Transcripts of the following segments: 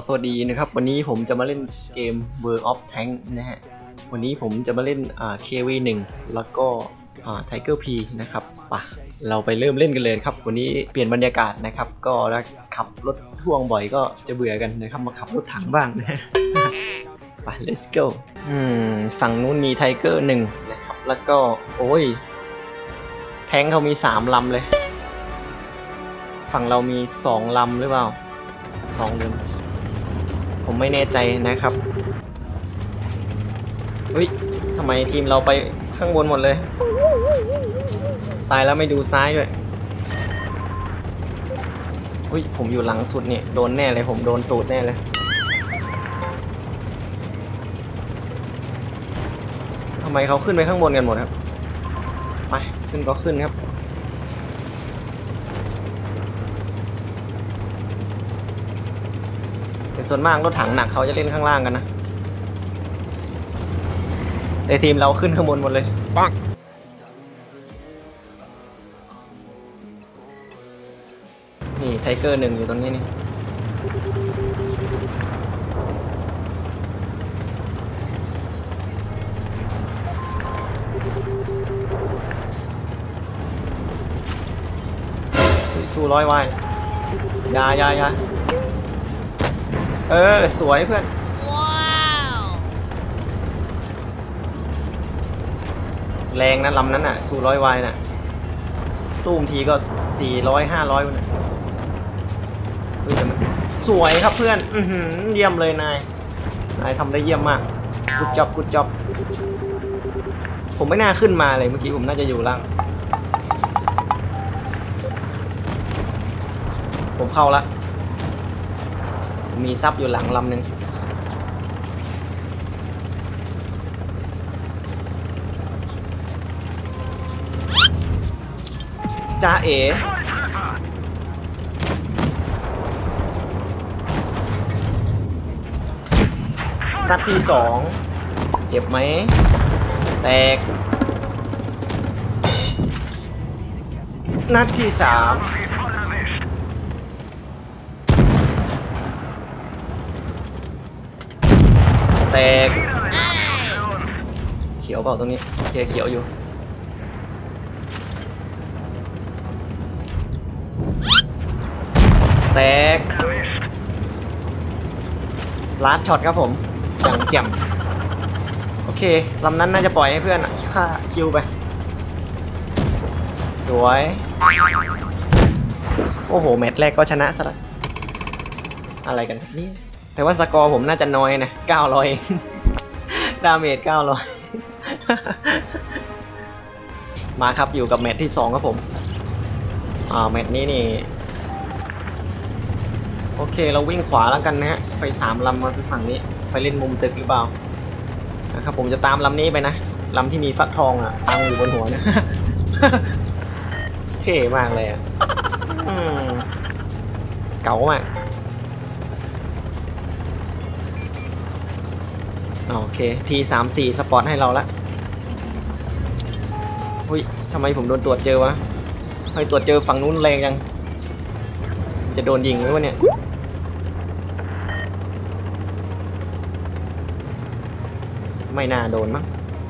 สวัสดีนะครับวันนี้ผมจะมาเล่นเกม World of Tank นะฮะวันนี้ผมจะมาเล่นKV1 แล้วก็Tiger P นะครับป่ะเราไปเริ่มเล่นกันเลยครับวันนี้เปลี่ยนบรรยากาศนะครับก็แล้วขับรถพ่วงบ่อยก็จะเบื่อกันนะครับมาขับรถถังบ้างนะ ไป let's go ฝั่งนู้นมี Tiger 1นะครับแล้วก็โอ้ยแทงเขามี3ลำเลยฝั่งเรามี2ลำหรือเปล่า2ลำผมไม่แน่ใจนะครับเฮ้ยทำไมทีมเราไปข้างบนหมดเลยตายแล้วไม่ดูซ้ายด้วยเฮ้ยผมอยู่หลังสุดเนี่ยโดนแน่เลยผมโดนตูดแน่เลยทำไมเขาขึ้นไปข้างบนกันหมดครับไปขึ้นก็ขึ้นครับส่วนมากรถถังหนักเขาจะเล่นข้างล่างกันนะแต่ทีมเราขึ้นข้างบนหมดเลยปังนี่ไทเกอร์1อยู่ตรงนี้นี่สู้ร้อยวายยาสวยเพื่อนแรงนะลำนั้นน่ะสู้ร้อยวายน่ะตู้มทีก็400-500มันสวยครับเพื่อนเยี่ยมเลยนายทำได้เยี่ยมมากกุดจ็อบผมไม่น่าขึ้นมาเลยเมื่อกี้ผมน่าจะอยู่ล่างผมเข้าละมีซับอยู่หลังลำหนึ่งจ้าเอ๋นัดที่2เจ็บไหมแตกนัดที่3แตกเขียวเปล่าตรงนี้โอเคเขียวอยู่แตกลัดช็อตครับผมอย่างแจ่มโอเคลำนั้นน่าจะปล่อยให้เพื่อนฆ่าคิวไปสวยโอ้โหแมตช์แรกก็ชนะซะละอะไรกันนี่แต่ว่าสกอร์ผมน่าจะน้อยนะ900เองดาเมจ900 มาครับอยู่กับแมตช์ที่2ครับผมแมตช์นี้นี่โอเคเราวิ่งขวาแล้วกันนะฮะไป3ลำมาฝั่งนี้ไปเล่นมุมตึกหรือเปล่านะครับผมจะตามลำนี้ไปนะลำที่มีฟักทองอ่ะตั้งอยู่บนหัวนะ เท่มากเลยอ่ะเก๋ามากโอเคที34สปอร์ตให้เราละอุ้ยทำไมผมโดนตรวจเจอวะทำไมตรวจเจอฝั่งนู้นแรงจังจะโดนยิงไหมวะเนี่ยไม่น่าโดนมั้ง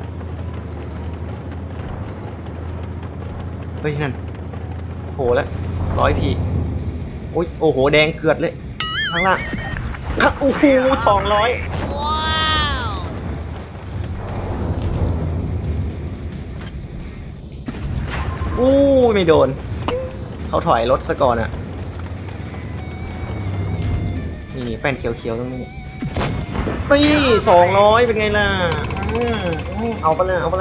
เฮ้ยนั่นโหแล้ว100 ทีอุ้ยโอ้โหแดงเกือดเลยข้างล่างโอ้โห200อู้ไม่โดนเขาถอยรถซะก่อนอ่ะนี่แป้นเขียวๆตรงนี้นี่200เป็นไงล่ะเอาไปเลย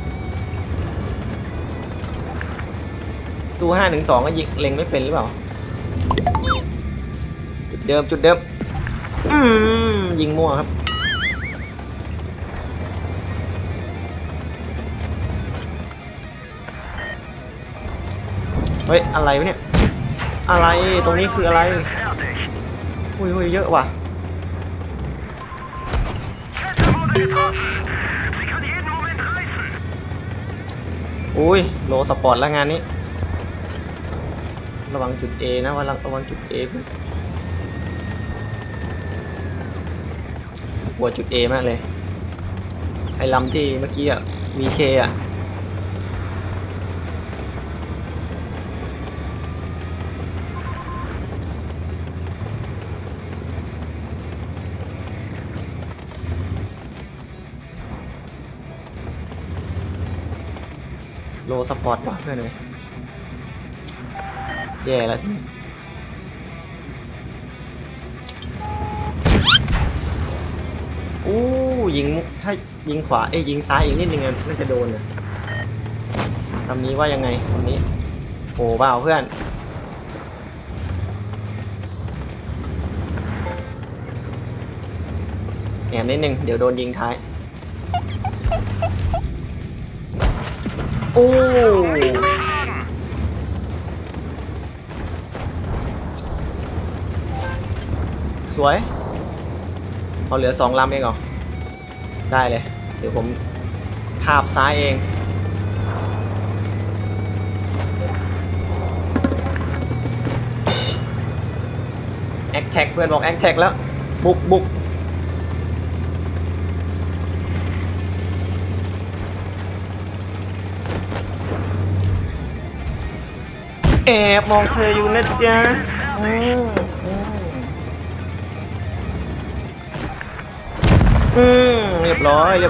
สู้5-2ก็ยิงเล็งไม่เป็นหรือเปล่าจุดเดิมยิงมั่วครับเฮ้ยอะไรวะเนี่ยอะไรตรงนี้คืออะไรอุ้ยเยอะว่ะอุ้ยโลสปอร์ตแล้วงานนี้ระวังจุด A นะระวังจุด A กลัวจุด A มากเลยไอ้ลำที่เมื่อกี้อ่ะ VK อ่ะโลสปอร์ตว่ะเพื่อนเลยแย่แล้วอู้ยิงถ้ายิงขวายิงซ้ายอีกนิดนึงน่าจะโดนนะทำนี้ว่ายังไงทำนี้โอ้เปล่าเพื่อนแอบนิดนึงเดี๋ยวโดนยิงท้ายโอ้สวยเอาเหลือ2 ลำเองเหรอได้เลยเดี๋ยวผมทาบซ้ายเองแอคแท็กเพื่อนบอกแอคแท็กแล้วบุกแอบมองเธออยู่นะจ๊ะเรียบร้อย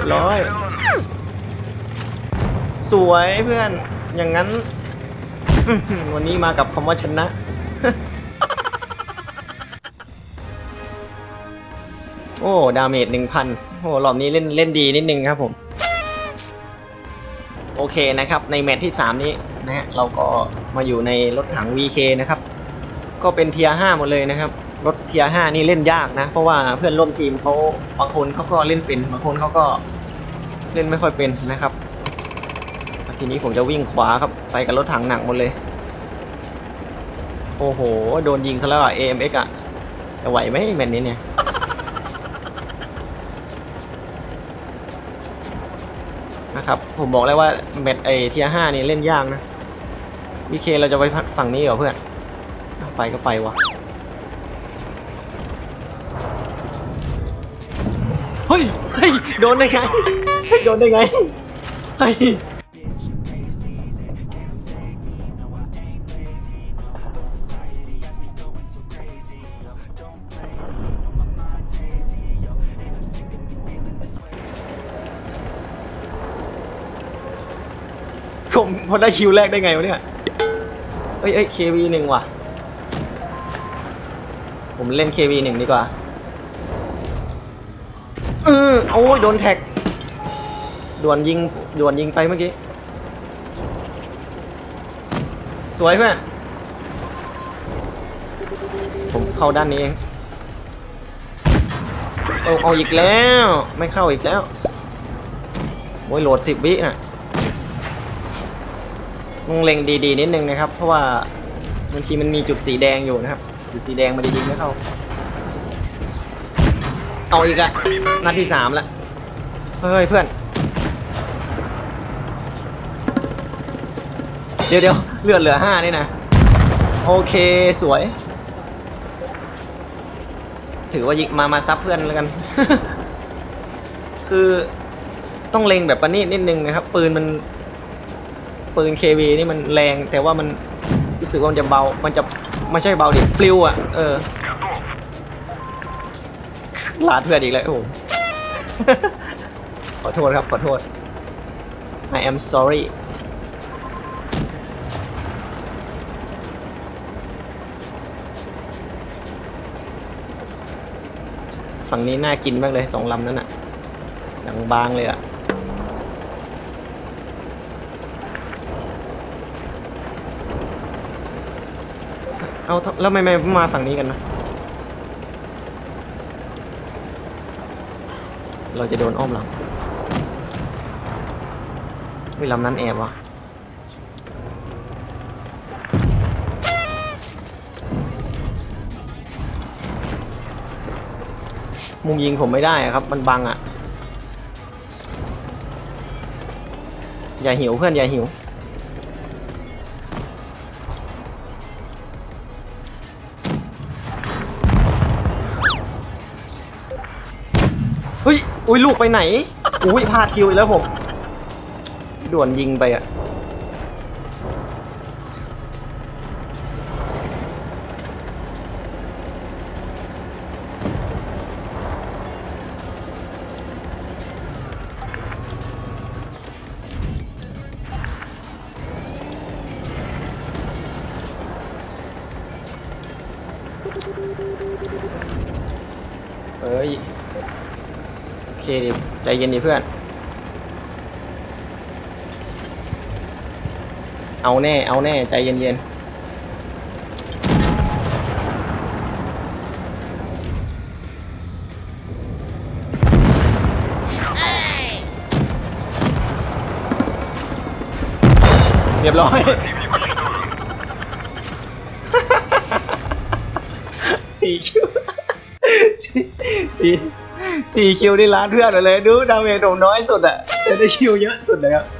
สวยเพื่อนอย่างนั้นวันนี้มากับคำว่าชนะโอ้ดาเมจ 1,000 โอ้รอบนี้เล่นดีนิดนึงครับผมโอเคนะครับในแมตช์ที่3นี้นะฮะเราก็มาอยู่ในรถถัง VK นะครับก็เป็นเทียร์5หมดเลยนะครับรถเทียร์5นี่เล่นยากนะเพราะว่าเพื่อนร่วมทีมเขาบางคนเขาก็เล่นเป็นบางคนเขาก็เล่นไม่ค่อยเป็นนะครับทีนี้ผมจะวิ่งขวาครับไปกับรถถังหนักหมดเลยโอ้โหโดนยิงซะแล้วAMX อ่ะจะไหวไหมแมตช์นี้เนี่ยนะครับผมบอกแล้วว่าแมตช์เทียร์5นี่เล่นยากนะ VK เราจะไปฝั่งนี้เหรอเพื่อนไปก็ไปวะเฮ้ยโดนได้ไงเฮ้ยผมพอได้คิวแรกได้ไงวะเนี่ยKV1 ว่ะผมเล่น KV1 ดีกว่าโอ้ยโดนแท็กด่วนยิงไปเมื่อกี้สวยเพื่อนผมเข้าด้านนี้เองเอาอีกแล้วไม่เข้าอีกแล้วโอ้ยโหลด10 วิน่ะต้องเล็งดีๆนิดนึงนะครับเพราะว่าบางทีมันมีจุดสีแดงอยู่นะครับจุดสีแดงมันจะยิงไม่เข้าเอาอีกอะนัดที่3แล้วเฮ้ยเพื่อนเดี๋ยวเลือดเหลือ5นี่นะโอเคสวยถือว่ายิงมาซับเพื่อนแล้วกัน คือต้องเล็งแบบประณีตนิดนึงนะครับปืน KV นี่มันแรงแต่ว่ามันรู้สึกว่ามันจะเบามันจะไม่ใช่เบาดิปลิวอ่ะลาดเพื่อนอีกแล้วโอ้ ขอโทษครับขอโทษ I am sorry ฝั่งนี้น่ากินมากเลย2 ลำนั้นอ่ะอย่างบางเลยอ่ะเอาแล้วไม่มาฝั่งนี้กันนะเราจะโดนอ้อมหลังไม่ลำนั้นแอบวะมุมยิงผมไม่ได้ครับมันบังอ่ะอย่าหิวเพื่อนอย่าหิวอุ้ยลูกไปไหนอุ้ยพลาดคิวอีกแล้วผมด่วนยิงไปอ่ะเอ้ยโอเคดิใจเย็นดิเพื่อนเอาแน่ใจเย็นเรียบร้อย4 คิวสี่คิวนี่ล้านเพื่อนเลยดูดาเมจผมน้อยสุดอะแต่ได้คิวเยอะสุดเลยครับ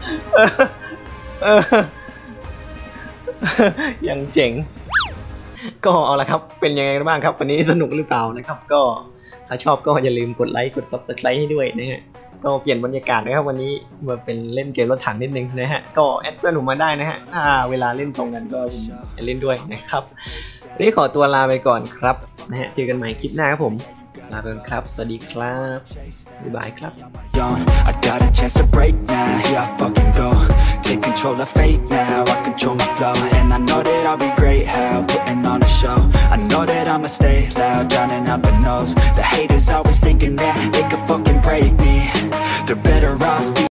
ยังเจ๋งก็เอาละครับเป็นยังไงบ้างครับวันนี้สนุกหรือเปล่านะครับก็ถ้าชอบก็อย่าลืมกดไลค์กด Subscribe ให้ด้วยนะฮะก็เปลี่ยนบรรยากาศนะครับวันนี้มาเป็นเล่นเกมรถถังนิดนึงนะฮะก็แอดเพื่อนผมมาได้นะฮะถ้าเวลาเล่นตรงกันก็ผมจะเล่นด้วยนะครับวันนี้ขอตัวลาไปก่อนครับนะฮะเจอกันใหม่คลิปหน้าครับผมลาไปก่อนครับสวัสดีครับบ๊ายบายครับ I got a chance to break now, here I fucking go. Take control of fate now, I control my flow. And I know that I'll be great, how putting on a show. I know that I'ma stay loud, drowning out the noise. The haters always thinking that they could fucking break me. They're better off